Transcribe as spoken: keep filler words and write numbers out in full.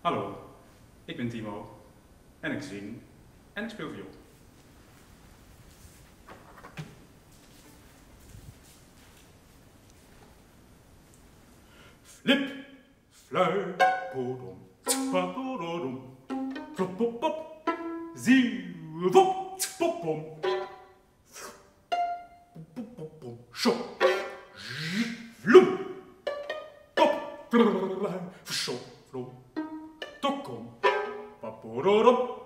Hallo, ik ben Timo en ik zing en ik speel viool. Flip, fluit, podom, padododom, plop, pop, pop, zie, wop, pop, pom, pop, pop, pom, shop, vloem, pop, verschop, vloem, tokkom, papododom.